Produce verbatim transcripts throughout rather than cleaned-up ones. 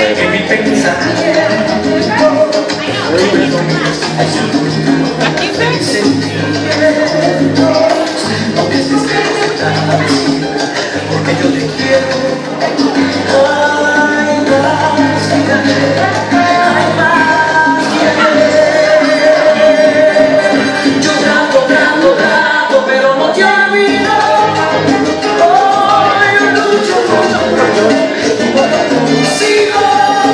que mi pensamiento aunque estés lejos de la vecina, porque yo te quiero. Ay, más que ayer, ay, más que ayer. Yo trato, trato, trato, pero no te olvido. Ay, yo lucho, lucho, lucho, sigo.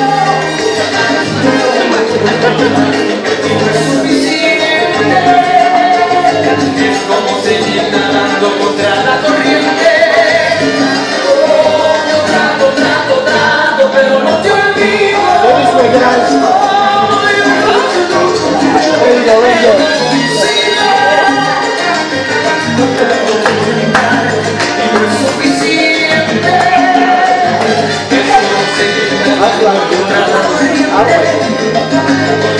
No es suficiente, es como seguir nadando contra la corriente. Oh, yo trato, trato, trato, pero no te olvido. Oh, yo lucho, lucho, lucho, pero no es suficiente, es como seguir nadando contra la corriente.